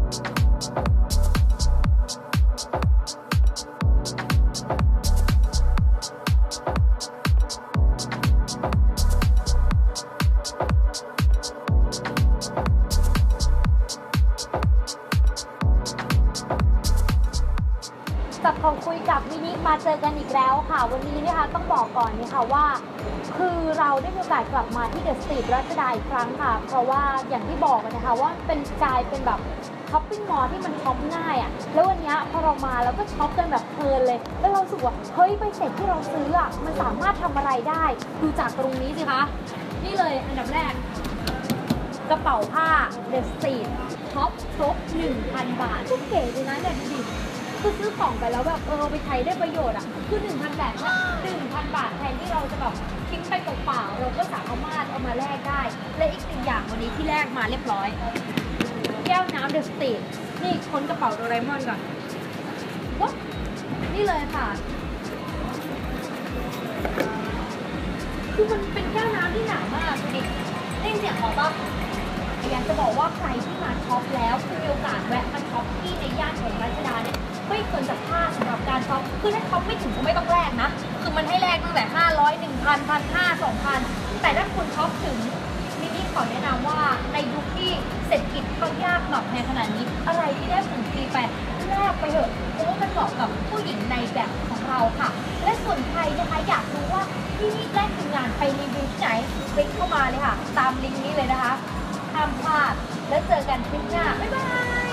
จับของคุยกับมินิมาเจอกันอีกแล้วค่ะวันนี้นะคะต้องบอกก่อนนะคะว่าคือเราได้มีโอกาสกลับมาที่เดอะสตรีทรัชดาอีกครั้งค่ะเพราะว่าอย่างที่บอกนะคะว่าเป็นกลายเป็นแบบช้อปปิ้งมอลล์ที่มันช็อปง่ายอ่ะแล้ววันนี้พอเรามาเราก็ช็อปกันแบบเพลินเลยแล้วเราสึกว่าเฮ้ยใบเสร็จที่เราซื้ออ่ะมันสามารถทำอะไรได้ดูจากตรงนี้สิคะนี่เลยอันดับแรกกระเป๋าผ้าเดอะสตรีทช็อปครบ 1,000 บาทก็เก๋ดีนะเนี่ยดิคือซื้อของไปแล้วแบบไปใช้ได้ประโยชน์อ่ะคือ 1,000 บาทเนี่ย 1,000 บาทแทนที่เราจะแบบทิ้งไปเปล่าๆเราก็สามารถเอามาแลกได้และอีกหนึ่งอย่างวันนี้ที่แลกมาเรียบร้อยแก้วน้ำเดอะสตรีทนี่ค้นกระเป๋าโดราเอมอนก่อนว้านี่เลยค่ะคือมันเป็นแก้วน้ำที่หนามากดิได้ยินเสียงของป่ะอยากจะบอกว่าใครที่มาช็อปแล้วคือมีโอกาสแวะมาช็อปที่ในย่านของรัชดาเนี่ยไม่ควรจะพลาดสำหรับการช็อปคือถ้าช็อปไม่ถึงก็ไม่ต้องแลกนะคือมันให้แลกตั้งแต่500 1,000 1,500 2,000แต่ถ้าคุณช็อปถึงมินิขอแนะนำว่าในยุคที่เศรษฐกิจก็ยากหนักในขนาดนี้อะไรที่ได้ผลฟรีไปแลกไปเถอะเพราะว่ามันเหมาะกับผู้หญิงในแบบของเราค่ะและส่วนใครนะคะอยากรู้ว่าที่นี่แรกทีมงานไปรีวิวที่ไหนคลิกเข้ามาเลยค่ะตามลิงก์นี้เลยนะคะห้ามพลาดแล้วเจอกันคลิปหน้าบ๊ายบาย